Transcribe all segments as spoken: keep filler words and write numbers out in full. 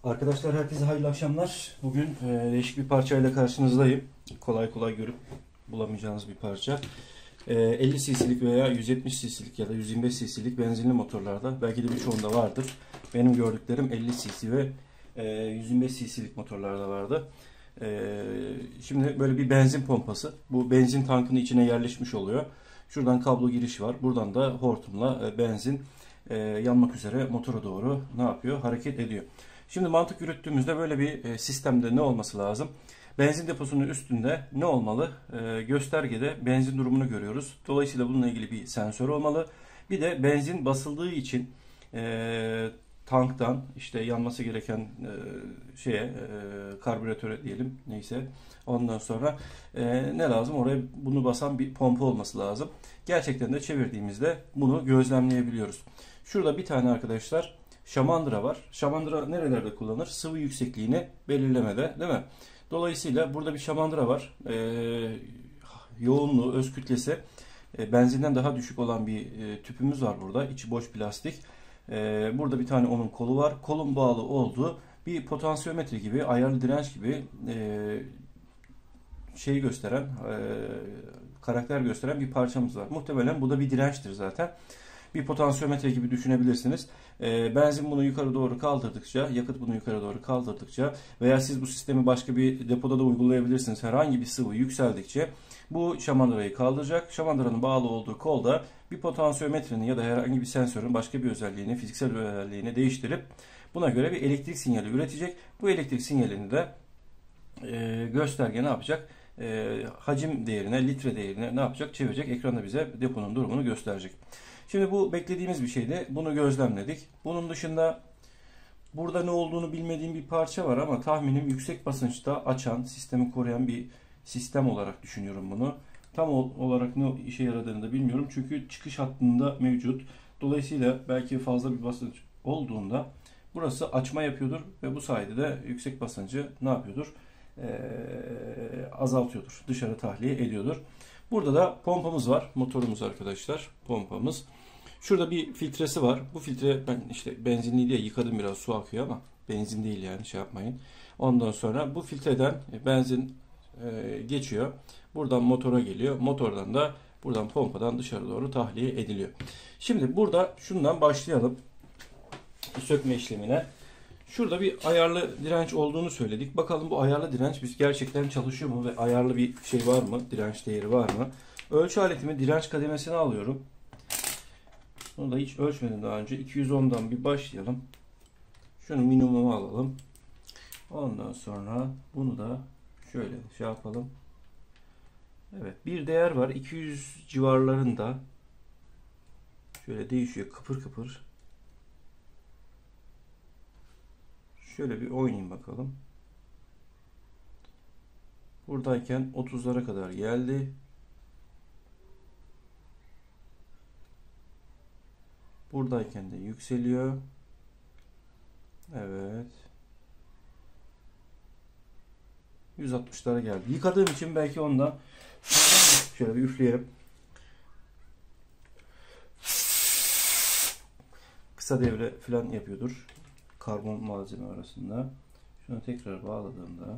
Arkadaşlar herkese hayırlı akşamlar. Bugün e, değişik bir parçayla karşınızdayım. Kolay kolay görüp bulamayacağınız bir parça. E, elli cc'lik veya yüz yetmiş cc'lik ya da yüz yirmi beş cc'lik benzinli motorlarda belki de birçoğunda vardır. Benim gördüklerim elli cc ve e, yüz yirmi beş cc'lik motorlarda vardı. E, şimdi böyle bir benzin pompası. Bu benzin tankının içine yerleşmiş oluyor. Şuradan kablo girişi var. Buradan da hortumla e, benzin e, yanmak üzere motora doğru ne yapıyor? Hareket ediyor. Şimdi mantık yürüttüğümüzde böyle bir sistemde ne olması lazım? Benzin deposunun üstünde ne olmalı? E, göstergede benzin durumunu görüyoruz. Dolayısıyla bununla ilgili bir sensör olmalı. Bir de benzin basıldığı için e, tanktan işte yanması gereken e, şeye e, karbüratöre diyelim neyse. Ondan sonra e, ne lazım? Oraya bunu basan bir pompa olması lazım. Gerçekten de çevirdiğimizde bunu gözlemleyebiliyoruz. Şurada bir tane arkadaşlar şamandıra var. Şamandıra nerelerde kullanılır? Sıvı yüksekliğini belirlemede, değil mi? Dolayısıyla burada bir şamandıra var. Ee, yoğunluğu, öz kütlesi e, benzinden daha düşük olan bir e, tüpümüz var burada. İçi boş plastik. E, burada bir tane onun kolu var. Kolun bağlı olduğu bir potansiyometre gibi, ayarlı direnç gibi e, şeyi gösteren, e, karakter gösteren bir parçamız var. Muhtemelen bu da bir dirençtir zaten. Bir potansiyometre gibi düşünebilirsiniz. E, benzin bunu yukarı doğru kaldırdıkça, yakıt bunu yukarı doğru kaldırdıkça veya siz bu sistemi başka bir depoda da uygulayabilirsiniz. Herhangi bir sıvı yükseldikçe bu şamandırayı kaldıracak. Şamandıranın bağlı olduğu kolda bir potansiyometrenin ya da herhangi bir sensörün başka bir özelliğini, fiziksel özelliğini değiştirip buna göre bir elektrik sinyali üretecek. Bu elektrik sinyalini de e, gösterge ne yapacak? E, hacim değerine, litre değerine ne yapacak? Çevirecek. Ekranda bize deponun durumunu gösterecek. Şimdi bu beklediğimiz bir şeydi. Bunu gözlemledik. Bunun dışında burada ne olduğunu bilmediğim bir parça var ama tahminim yüksek basınçta açan, sistemi koruyan bir sistem olarak düşünüyorum bunu. Tam olarak ne işe yaradığını da bilmiyorum. Çünkü çıkış hattında mevcut. Dolayısıyla belki fazla bir basınç olduğunda burası açma yapıyordur ve bu sayede de yüksek basıncı ne yapıyordur? Ee, azaltıyordur. Dışarı tahliye ediyordur. Burada da pompamız var. Motorumuz arkadaşlar. Pompamız. Şurada bir filtresi var. Bu filtre ben işte benzinli diye yıkadım, biraz su akıyor ama benzin değil yani, şey yapmayın. Ondan sonra bu filtreden benzin e, geçiyor. Buradan motora geliyor. Motordan da buradan pompadan dışarı doğru tahliye ediliyor. Şimdi burada şundan başlayalım. Sökme işlemine. Şurada bir ayarlı direnç olduğunu söyledik. Bakalım bu ayarlı direnç biz gerçekten çalışıyor mu ve ayarlı bir şey var mı? Direnç değeri var mı? Ölçü aletimi direnç kademesine alıyorum. Bunu da hiç ölçmedim daha önce. iki yüz ondan bir başlayalım. Şunu minimuma alalım. Ondan sonra bunu da şöyle şey yapalım. Evet, bir değer var. iki yüz civarlarında. Şöyle değişiyor. Kıpır kıpır. Şöyle bir oynayayım bakalım. Buradayken otuzlara kadar geldi. Buradayken de yükseliyor. Evet. yüz altmışlara geldi. Yıkadığım için belki ondan şöyle bir üfleyelim. Kısa devre falan yapıyordur. Karbon malzeme arasında. Şunu tekrar bağladığımda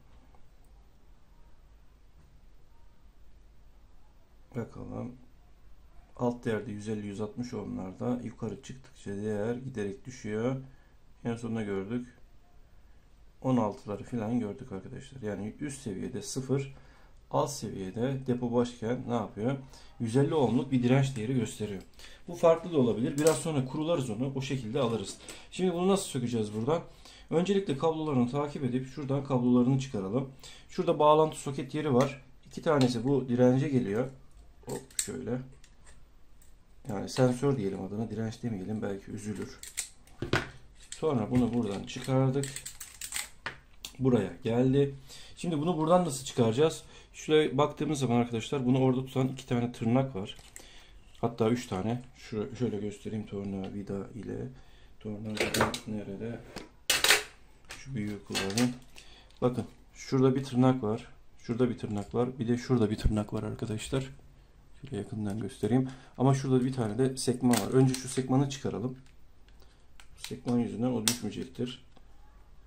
bakalım. Alt değerde yüz elli yüz altmış ohmlarda, yukarı çıktıkça değer giderek düşüyor. En sonunda gördük on altıları falan gördük arkadaşlar. Yani üst seviyede sıfır, alt seviyede depo boşken ne yapıyor? yüz elli ohmluk bir direnç değeri gösteriyor. Bu farklı da olabilir. Biraz sonra kurularız onu. O şekilde alırız. Şimdi bunu nasıl sökeceğiz buradan? Öncelikle kablolarını takip edip şuradan kablolarını çıkaralım. Şurada bağlantı soket yeri var. İki tanesi bu dirence geliyor. Hop şöyle. Yani sensör diyelim adına, direnç demeyelim, belki üzülür. Sonra bunu buradan çıkardık. Buraya geldi. Şimdi bunu buradan nasıl çıkaracağız? Şuraya baktığımız zaman arkadaşlar bunu orada tutan iki tane tırnak var. Hatta üç tane. Şöyle, şöyle göstereyim tornavida ile. Tornavida nerede? Şu büyüğü kullanayım. Bakın şurada bir tırnak var. Şurada bir tırnak var. Bir de şurada bir tırnak var arkadaşlar. Şöyle yakından göstereyim. Ama şurada bir tane de sekman var. Önce şu sekmanı çıkaralım. Sekman yüzünden o düşmeyecektir.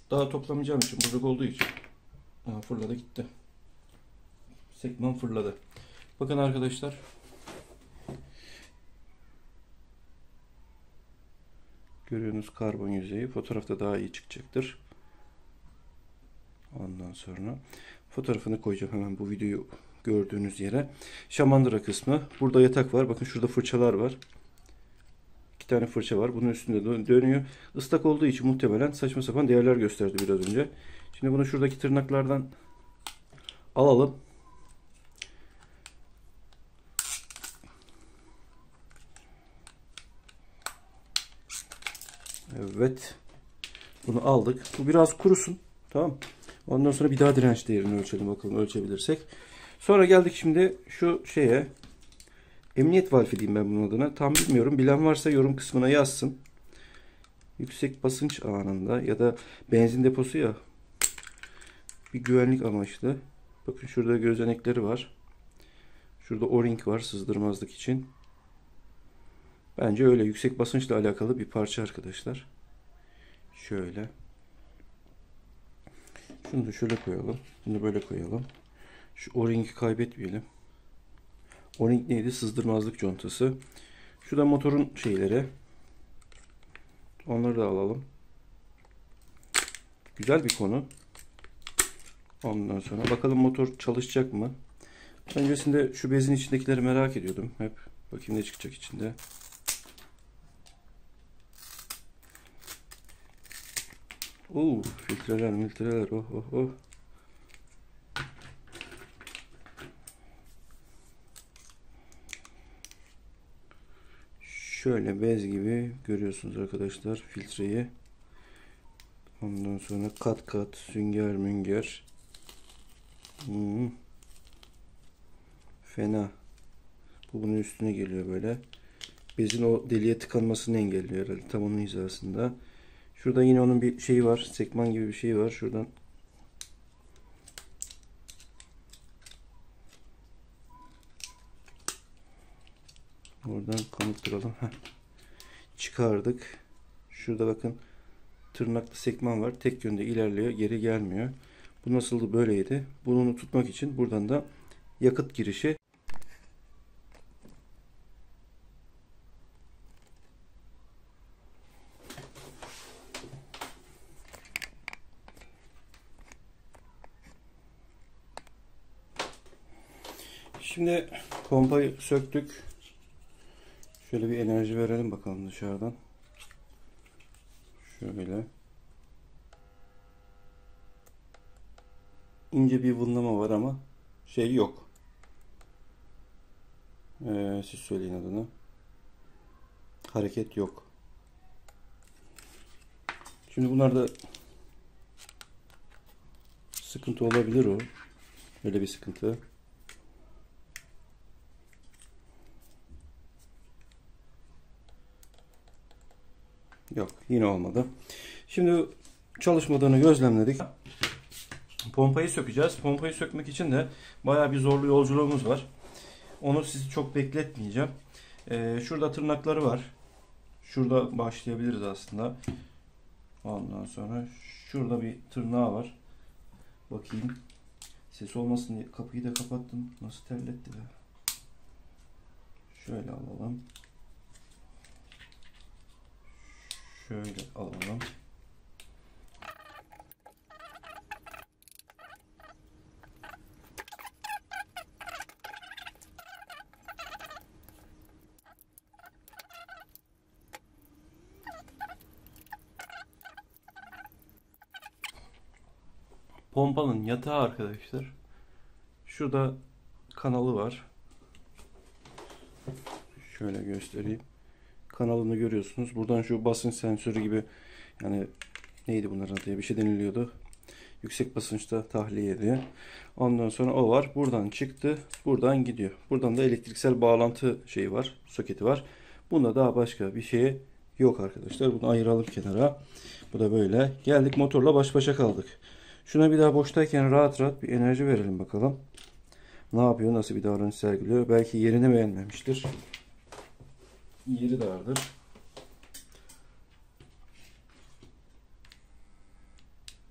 daha toplamayacağım için, bozuk olduğu için. Ha, fırladı gitti. Sekman fırladı. Bakın arkadaşlar. Görüyorsunuz karbon yüzeyi. Fotoğrafta daha iyi çıkacaktır. Ondan sonra fotoğrafını koyacağım hemen bu videoyu gördüğünüz yere. Şamandıra kısmı. Burada yatak var. Bakın şurada fırçalar var. İki tane fırça var. Bunun üstünde dönüyor. Islak olduğu için muhtemelen saçma sapan değerler gösterdi biraz önce. Şimdi bunu şuradaki tırnaklardan alalım. Evet. Bunu aldık. Bu biraz kurusun. Tamam. Ondan sonra bir daha direnç değerini ölçelim bakalım, ölçebilirsek. Sonra geldik şimdi şu şeye. Emniyet valfi diyeyim ben bunun adına. Tam bilmiyorum. Bilen varsa yorum kısmına yazsın. Yüksek basınç anında ya da benzin deposu ya. Bir güvenlik amaçlı. Bakın şurada gözenekleri var. Şurada O-ring var sızdırmazlık için. Bence öyle yüksek basınçla alakalı bir parça arkadaşlar. Şöyle. Şunu da şöyle koyalım. Bunu böyle koyalım. Şu O-ring'i kaybetmeyelim. O-ring neydi? Sızdırmazlık contası. Şu da motorun şeyleri. Onları da alalım. Güzel bir konu. Ondan sonra bakalım motor çalışacak mı? Öncesinde şu bezin içindekileri merak ediyordum. Hep bakayım ne çıkacak içinde. Oo, filtreler, filtreler. Oh oh oh. Şöyle bez gibi görüyorsunuz arkadaşlar filtreyi. Ondan sonra kat kat sünger münger. Hmm. Fena. Bu bunun üstüne geliyor böyle. Bezin o deliğe tıkanmasını engelliyor herhalde. Tam onun hizasında. Şurada yine onun bir şeyi var. Sekman gibi bir şey var. Şuradan oradan kanıttıralım. Heh. Çıkardık. Şurada bakın tırnaklı sekman var. Tek yönde ilerliyor. Geri gelmiyor. Bu nasıldı? Böyleydi. Bunu tutmak için buradan da yakıt girişi. Şimdi pompayı söktük. Şöyle bir enerji verelim bakalım dışarıdan. Şöyle. İnce bir vınlama var ama şey yok. Ee, siz söyleyin adını. Hareket yok. Şimdi bunlarda sıkıntı olabilir o. Öyle bir sıkıntı. Yok, yine olmadı. Şimdi çalışmadığını gözlemledik. Pompayı sökeceğiz. Pompayı sökmek için de bayağı bir zorlu yolculuğumuz var. Onu sizi çok bekletmeyeceğim. Ee, şurada tırnakları var. Şurada başlayabiliriz aslında. Ondan sonra şurada bir tırnağı var. Bakayım. Ses olmasın diye kapıyı da kapattım. Nasıl terletti be. Şöyle alalım. Şöyle alalım. Pompanın yatağı arkadaşlar. Şurada kanalı var. Şöyle göstereyim. Kanalını görüyorsunuz. Buradan şu basınç sensörü gibi, yani neydi bunların adı, bir şey deniliyordu. Yüksek basınçta tahliye ediyor. Ondan sonra o var. Buradan çıktı. Buradan gidiyor. Buradan da elektriksel bağlantı şeyi var. Soketi var. Bunda daha başka bir şey yok arkadaşlar. Bunu ayıralım kenara. Bu da böyle. Geldik motorla baş başa kaldık. Şuna bir daha boştayken rahat rahat bir enerji verelim bakalım. Ne yapıyor? Nasıl bir davranış sergiliyor? Belki yerini beğenmemiştir. Yeri dardır.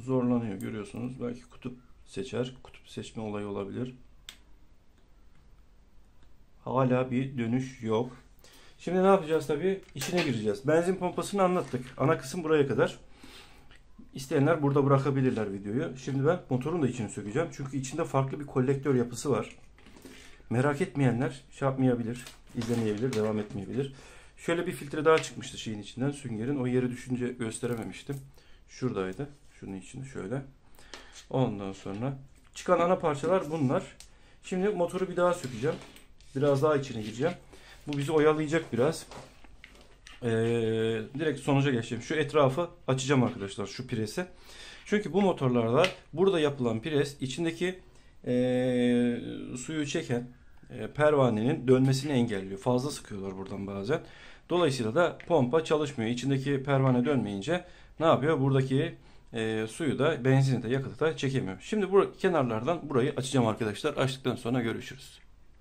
zorlanıyor, görüyorsunuz. Belki kutup seçer. Kutup seçme olayı olabilir. Hala bir dönüş yok. Şimdi ne yapacağız tabii? İçine gireceğiz. Benzin pompasını anlattık. Ana kısım buraya kadar. İsteyenler burada bırakabilirler videoyu. Şimdi ben motorun da içini sökeceğim. Çünkü içinde farklı bir kolektör yapısı var. Merak etmeyenler şey yapmayabilir, izlemeyebilir, devam etmeyebilir. Şöyle bir filtre daha çıkmıştı şeyin içinden, süngerin. O yere düşünce gösterememiştim. Şuradaydı. Şunun içinde şöyle. Ondan sonra çıkan ana parçalar bunlar. Şimdi motoru bir daha sökeceğim. Biraz daha içine gireceğim. Bu bizi oyalayacak biraz. Ee, direkt sonuca geçeceğim. Şu etrafı açacağım arkadaşlar, şu presi. Çünkü bu motorlarda burada yapılan pres içindeki ee, suyu çeken e, pervanenin dönmesini engelliyor. Fazla sıkıyorlar buradan bazen. Dolayısıyla da pompa çalışmıyor. İçindeki pervane dönmeyince ne yapıyor? Buradaki e, suyu da, benzini de, yakıtı da çekemiyor. Şimdi bu kenarlardan burayı açacağım arkadaşlar. Açtıktan sonra görüşürüz.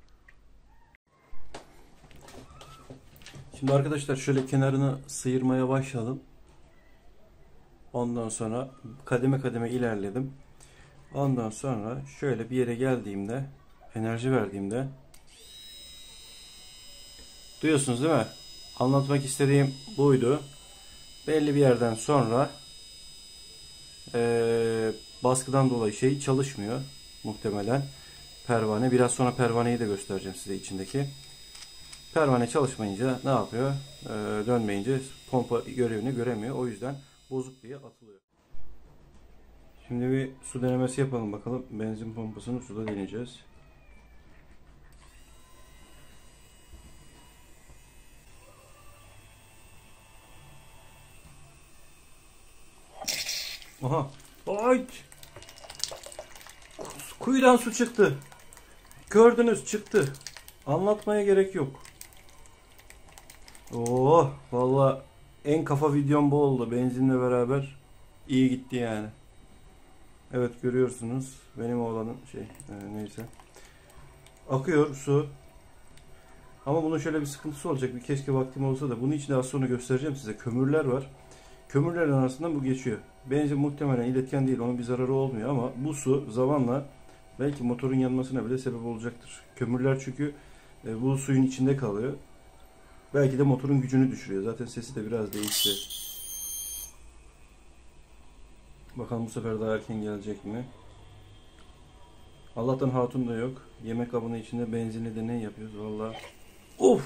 Şimdi arkadaşlar şöyle kenarını sıyırmaya başladım. Ondan sonra kademe kademe ilerledim. Ondan sonra şöyle bir yere geldiğimde, enerji verdiğimde, duyuyorsunuz değil mi? Anlatmak istediğim buydu. Belli bir yerden sonra ee, baskıdan dolayı şey çalışmıyor muhtemelen. Pervane. Biraz sonra pervaneyi de göstereceğim size içindeki. Pervane çalışmayınca ne yapıyor? Ee, dönmeyince pompa görevini göremiyor. O yüzden bozuk diye atılıyor. Şimdi bir su denemesi yapalım bakalım. Benzin pompasını suda deneyeceğiz. Aha. Ay! Kuyudan su çıktı. Gördünüz, çıktı. Anlatmaya gerek yok. Oo, vallahi en kafa videom bu oldu. Benzinle beraber iyi gitti yani. Evet, görüyorsunuz. Benim oğlanın şey e, neyse. Akıyor su. Ama bunun şöyle bir sıkıntısı olacak. Bir keşke vaktim olsa da. Bunun içinde az sonra göstereceğim size. Kömürler var. Kömürlerin arasından bu geçiyor. Benzin muhtemelen iletken değil. Onun bir zararı olmuyor ama bu su zamanla belki motorun yanmasına bile sebep olacaktır. Kömürler çünkü e, bu suyun içinde kalıyor. Belki de motorun gücünü düşürüyor. Zaten sesi de biraz değişti. Bakalım bu sefer daha erken gelecek mi? Allah'tan hatun da yok. Yemek kabının içinde benzinli deney yapıyoruz. Vallahi. Of!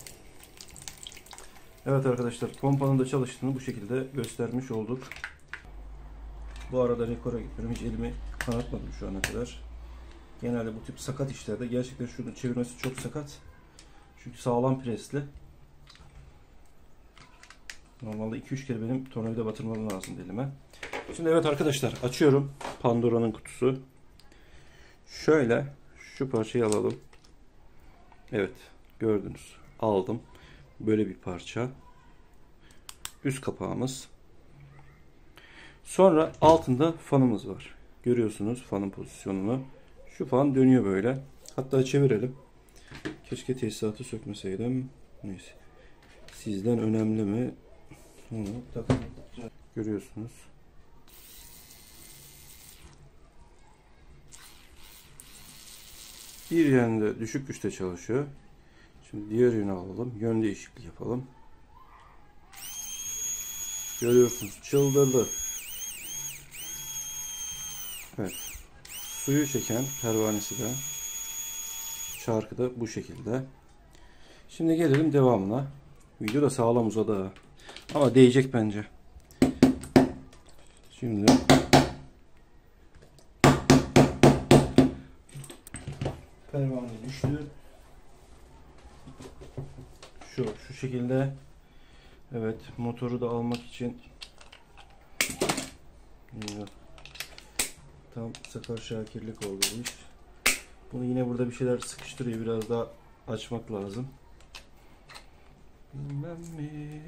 Evet arkadaşlar, pompanın da çalıştığını bu şekilde göstermiş olduk. Bu arada rekora gitmiyorum. Hiç elimi kanatmadım şu ana kadar. Genelde bu tip sakat işlerde gerçekten şunu çevirmesi çok sakat. Çünkü sağlam presli. Normalde iki üç kere benim tornavida batırmam lazım elime. Şimdi evet arkadaşlar, açıyorum Pandora'nın kutusu. Şöyle şu parçayı alalım. Evet, gördünüz. Aldım. Böyle bir parça. Üst kapağımız. Sonra altında fanımız var. Görüyorsunuz fanın pozisyonunu. Şu fan dönüyor böyle. Hatta çevirelim. Keşke tesisatı sökmeseydim. Neyse. Sizden önemli mi? Onu takalım. Görüyorsunuz. Bir yönde düşük güçte çalışıyor. Şimdi diğer yönü alalım. Yön değişikliği yapalım. Görüyorsunuz. Çıldırdı. Evet. Suyu çeken pervanesi de, çarkı da bu şekilde. Şimdi gelelim devamına. Video da sağlam uzadı. Ama değecek bence. Şimdi pervane düştü. Şu şu şekilde. Evet, motoru da almak için tam Sakar Şakirlik oldu bu iş. Bunu yine burada bir şeyler sıkıştırıyor. Biraz daha açmak lazım. Bilmem mi?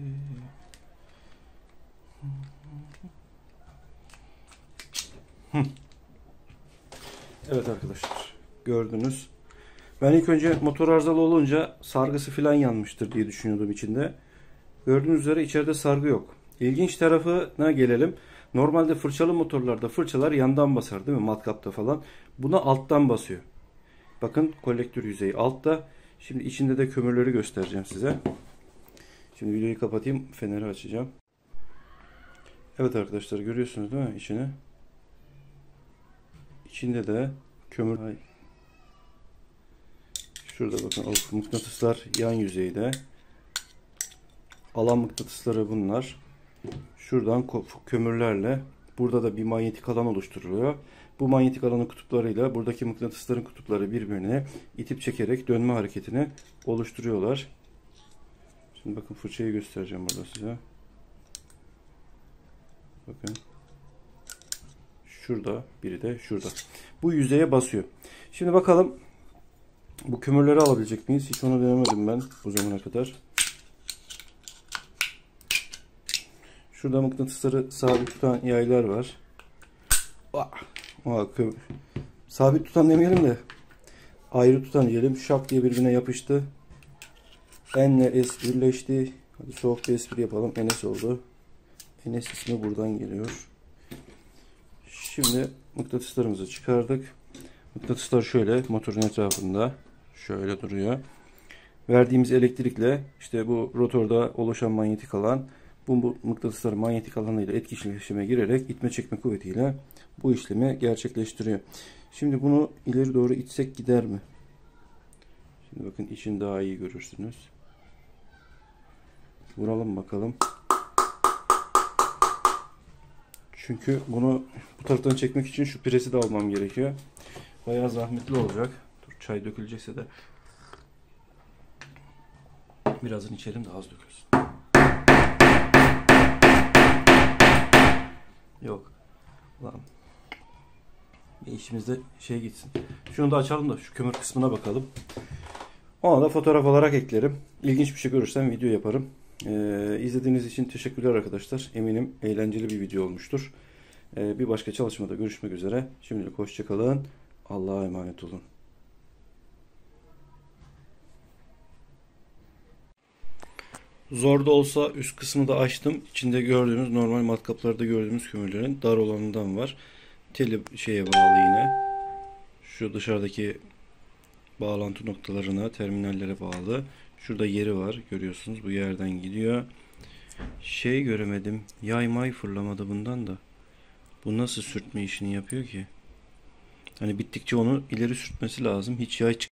Evet arkadaşlar, gördünüz. Ben ilk önce motor arızalı olunca sargısı falan yanmıştır diye düşünüyordum içinde. Gördüğünüz üzere içeride sargı yok. İlginç tarafına gelelim. Normalde fırçalı motorlarda fırçalar yandan basar değil mi? Matkapta falan. Buna alttan basıyor. Bakın kolektör yüzeyi altta. Şimdi içinde de kömürleri göstereceğim size. Şimdi videoyu kapatayım. Feneri açacağım. Evet arkadaşlar, görüyorsunuz değil mi içini? İçinde de kömür. Şurada bakın, o mıknatıslar yan yüzeyde. Alan mıknatısları bunlar. Şuradan kömürlerle burada da bir manyetik alan oluşturuluyor. Bu manyetik alanın kutuplarıyla buradaki mıknatısların kutupları birbirine itip çekerek dönme hareketini oluşturuyorlar. Şimdi bakın, fırçayı göstereceğim burada size. Bakın. Şurada, biri de şurada. Bu yüzeye basıyor. Şimdi bakalım bu kömürleri alabilecek miyiz? Hiç onu denemedim ben bu zamana kadar. Şurada mıknatısları sabit tutan yaylar var. Sabit tutan demeyelim de ayrı tutan diyelim. Şak diye birbirine yapıştı. N'le S birleşti. Hadi soğuk bir espri yapalım. Enes oldu. Enes ismi buradan geliyor. Şimdi mıknatıslarımızı çıkardık. Mıknatıslar şöyle motorun etrafında şöyle duruyor. Verdiğimiz elektrikle işte bu rotorda oluşan manyetik alan bu, bu mıknatısların manyetik alanıyla etkileşime girerek itme çekme kuvvetiyle bu işlemi gerçekleştiriyor. Şimdi bunu ileri doğru itsek gider mi? Şimdi bakın, için daha iyi görürsünüz. Vuralım bakalım. Çünkü bunu bu taraftan çekmek için şu presi de almam gerekiyor. Bayağı zahmetli olacak. Dur, çay dökülecekse de birazını içelim de az dökülsün. Yok. Lan. Bir işimizde şey gitsin. Şunu da açalım da şu kömür kısmına bakalım. Ona da fotoğraf olarak eklerim. İlginç bir şey görürsem video yaparım. Ee, izlediğiniz için teşekkürler arkadaşlar. Eminim eğlenceli bir video olmuştur. Ee, bir başka çalışmada görüşmek üzere. Şimdilik hoşça kalın. Allah'a emanet olun. Zor da olsa üst kısmı da açtım. İçinde gördüğümüz, normal matkaplarda gördüğümüz kömürlerin dar olanından var. Teli şeye bağlı yine. Şu dışarıdaki bağlantı noktalarına, terminallere bağlı. Şurada yeri var. Görüyorsunuz. Bu yerden gidiyor. Şey göremedim. Yay may fırlamadı bundan da. Bu nasıl sürtme işini yapıyor ki? Hani bittikçe onu ileri sürtmesi lazım. Hiç yay çık